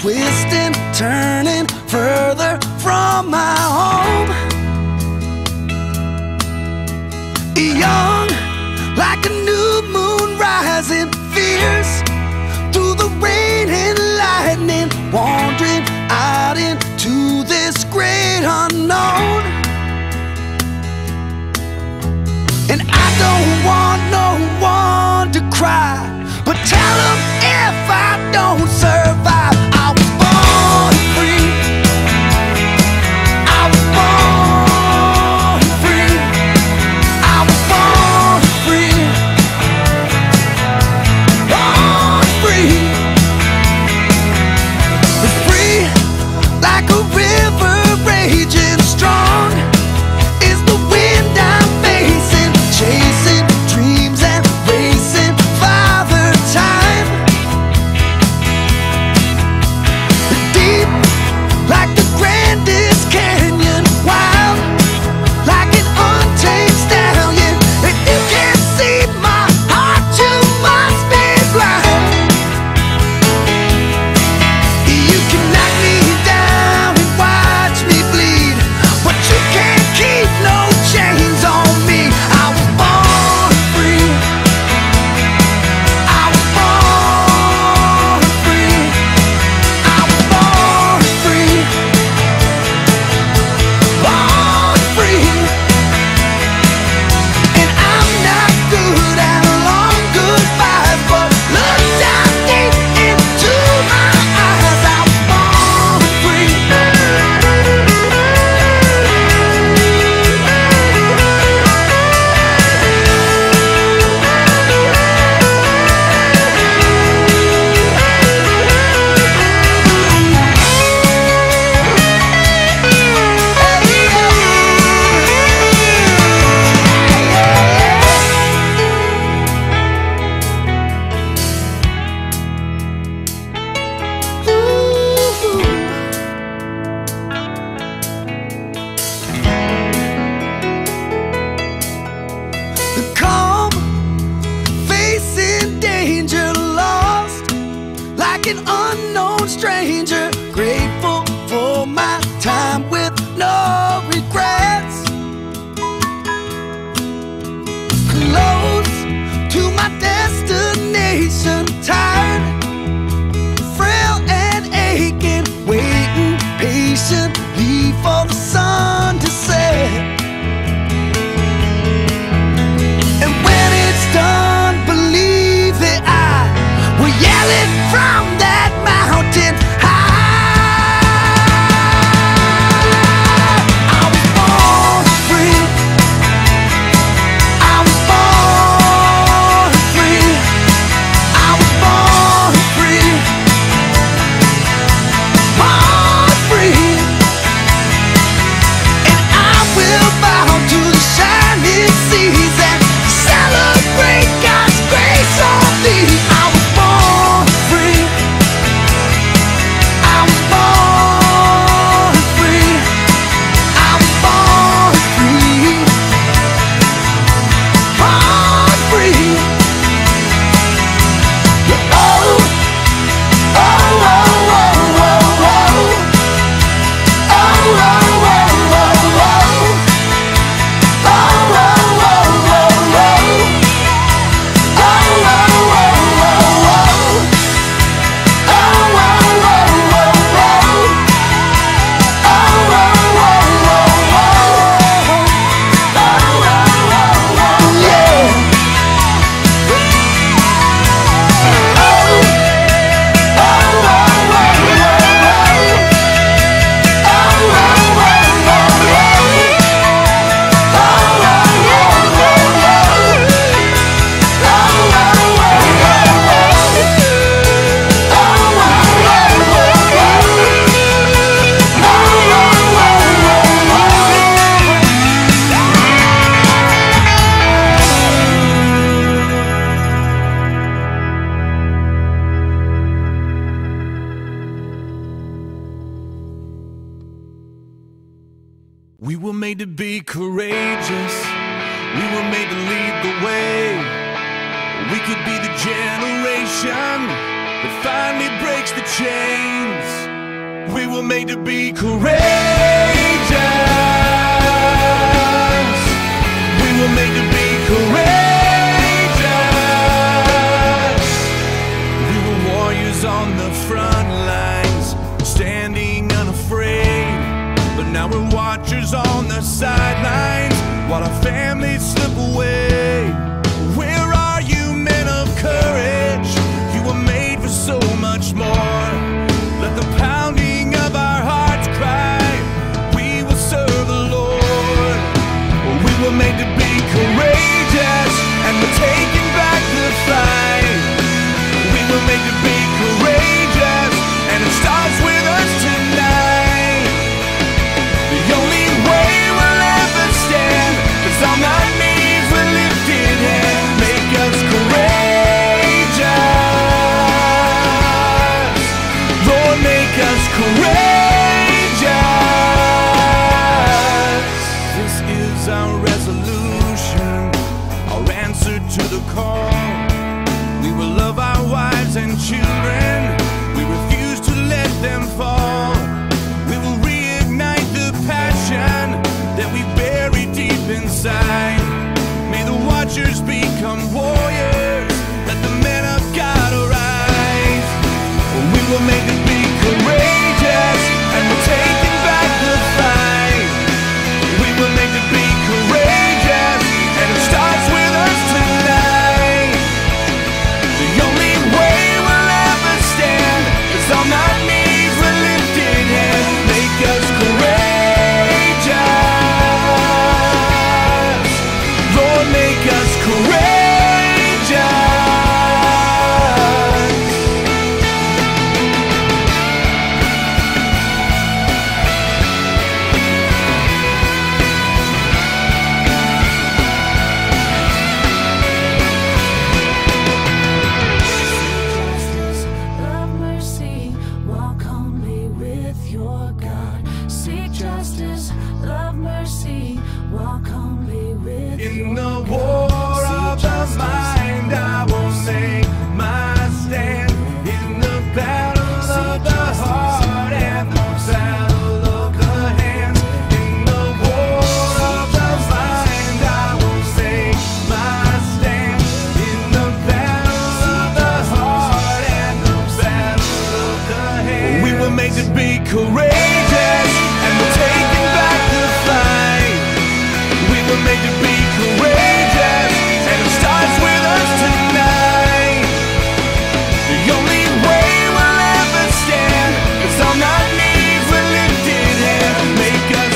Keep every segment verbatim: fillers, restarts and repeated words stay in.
twisting, turning further from my home. Young, like a new moon rising fierce through the rain and lightning, wandering out into this great unknown. And I don't want no one to cry, but tell them if I don't survive, I was born free. I was born free. I was born free. Born free. Free like a river raging strong is the wind I'm facing, chasing dreams and racing Father Time. Deep like the grandest canyon, wild like an untamed stallion. If you can't see my heart, you must be blind. You can knock me down and watch me bleed, but you can't keep no chains on me. I was born free. I was born free. I was born free. Born free. And I'm not good at long goodbyes, but look down deep into my eyes. I was born free. Calm, facing danger, lost like an unknown stranger, grateful for my time with no regrets. Close to my destination, tired, frail and aching, waiting patiently for the sun to set. And when it's done, believe that I will yell it from that mountain high. I was born free. I was born free. I was born free. Born free. And I will bow to the shining seas and celebrate God's grace on me. I was born free. I was born free. I was born free. Born free. Oh, oh, oh, oh, oh, oh. Oh, oh, oh, oh, oh. Oh, oh, oh, oh, oh. Oh, oh, oh, oh, oh. Oh, oh, oh, oh, oh. Oh, oh, oh, oh, oh. Oh, oh, oh, oh, yeah. Oh, oh, oh, oh, oh. Oh, oh, oh, oh, oh. We were made to be courageous. We were made to lead the way. We could be the generation that finally breaks the chains. We were made to be courageous. We were made to be courageous. We were warriors on the front lines, standing unafraid. But now we're watchers on the sidelines, while our families slip away. Where are you, men of courage? You were made for so much more. Let the pounding of our hearts cry, we will serve the Lord. We were made to be courageous, and we're taking back the fight. We were made to be courageous, and it starts with us tonight. The only way we'll ever stand is on our knees with lifted hand. Make us courageous, Lord, make us courageous. This is our resolution, our answer to the call. We will love our wives and children, we refuse to let them fall. We will reignite the passion that we bury deep inside. May the watchers become warriors, let the men of God arise. We were made to be courageous, and we're taking back the fight. We were made to be courageous, and it starts with us tonight. The only way we'll ever stand is on our knees with lifted hands. Make us courageous, Lord, make us courageous. Love mercy, walk humbly with your God. Seek justice, love mercy, walk humbly with In your the God. war of the mind, I will make my stand. In the battle of the heart and the battle of the hands. In the war of the mind, I will make my stand. In the battle of the heart and the battle of the hands. We were made to be courageous, and we're taking back the fight. We were made to be courageous, and it starts with us tonight. The only way we'll ever stand is on our knees with lifted hands. Make us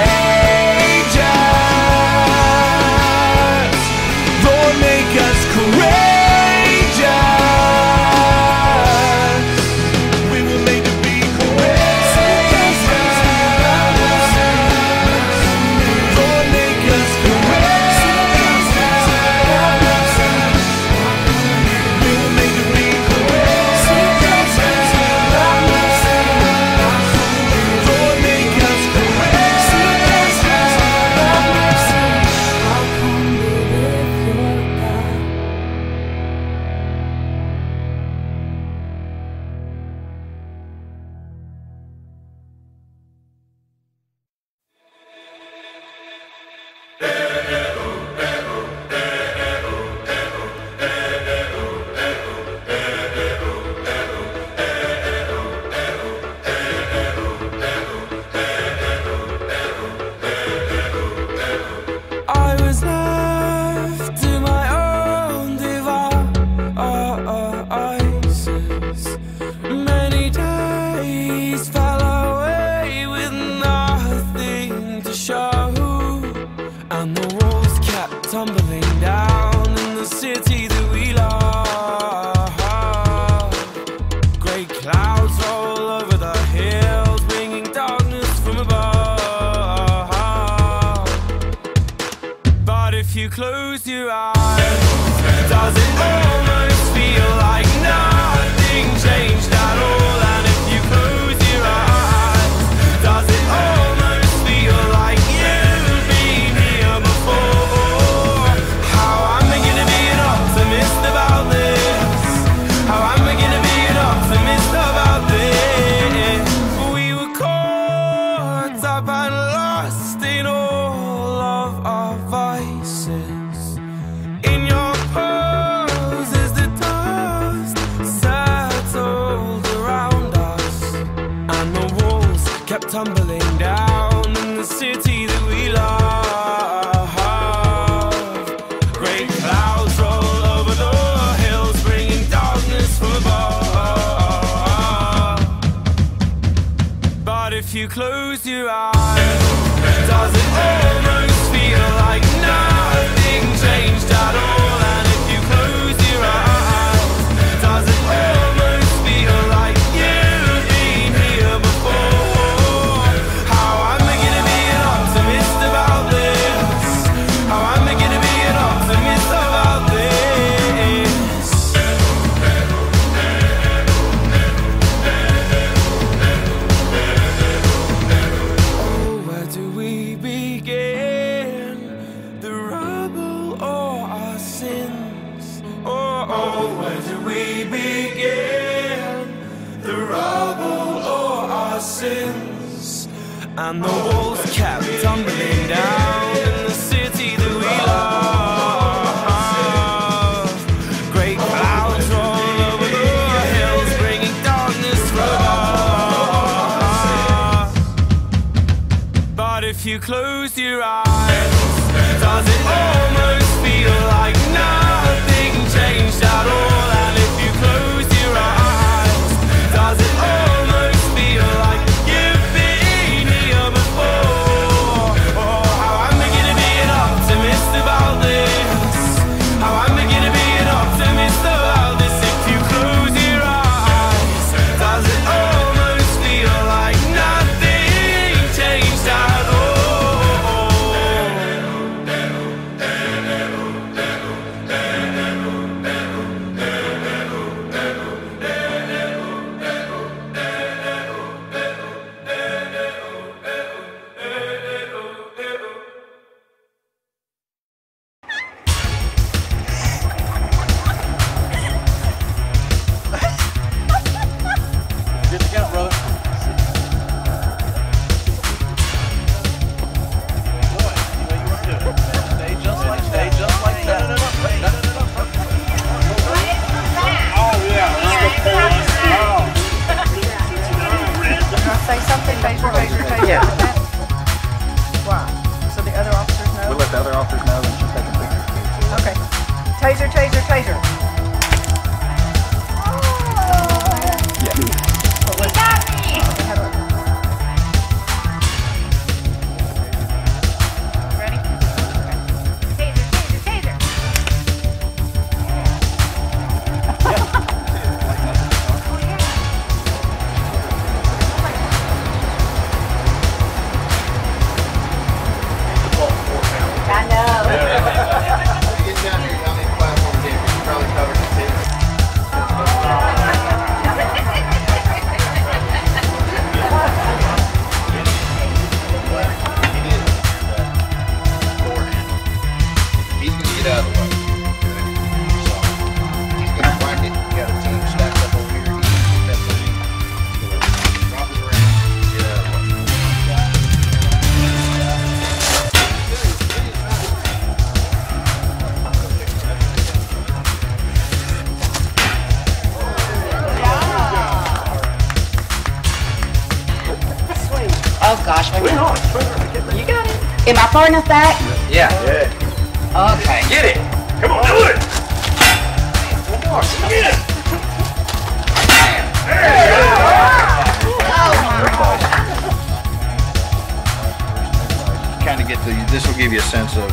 courageous, Lord, make us courageous. We were made to be courageous, Lord, make us courageous. We were made to be courageous, Lord, make us courageous. Walk humbly with your God. I was left to my own devices. Many days fell away with nothing to show, and the walls kept tumbling down in the city that we love. Great clouds roll over the hills, bringing darkness from above. But if you close your eyes, does it almost feel like nothing changed at all? And if you close your eyes, does it almost feel like you've been here before? How am I gonna be an optimist about this? How am I gonna be an faces. In your pose is the dust settled around us, and the walls kept tumbling down in the city that we love. Great clouds roll over the hills, bringing darkness from above. But if you close your eyes, does it almost feel like nothing changed at all? And if you close your eyes, does it almost feel like you've been here before? How am I gonna be an optimist about this? How am I gonna be an optimist about this? Oh, where do we begin? The rubble or our sins? Oh, oh, where do we begin? The rubble or our sins? And the walls kept tumbling down in the city that we love. Great clouds roll over the hills, bringing darkness from above. But if you close your eyes, does it almost feel like nothing changed at all? And if you close your eyes, does it almost feel like you've been here before? Oh, how am I gonna be an optimist about this? How am I gonna be an optimist about this? If you close your eyes, does it almost feel like nothing changed at all? Good to go, brother. Boy, you know you want to do it. Stay just like Stay just like that. No, no, no, no, no, no, no. Oh, yeah. Say something, taser, taser, taser. Yeah. Why? So the other officers know? We'll let the other officers know that she's taking pictures. Okay. Taser, taser, taser. Yeah. Ready? Taser, taser, taser. I know. Get down here, y'all need a platform here. You probably covered the too. He's gonna get out of the way. So he's gonna find it. You got a team stacked up over here. He's gonna get that thing. Drop it around. Get out of the way. Oh gosh, wait a minute. You got it. Am I far enough back? Yeah. Yeah. Okay. Get it! Come on, do it! One more. Get it! Kind of get the. This will give you a sense of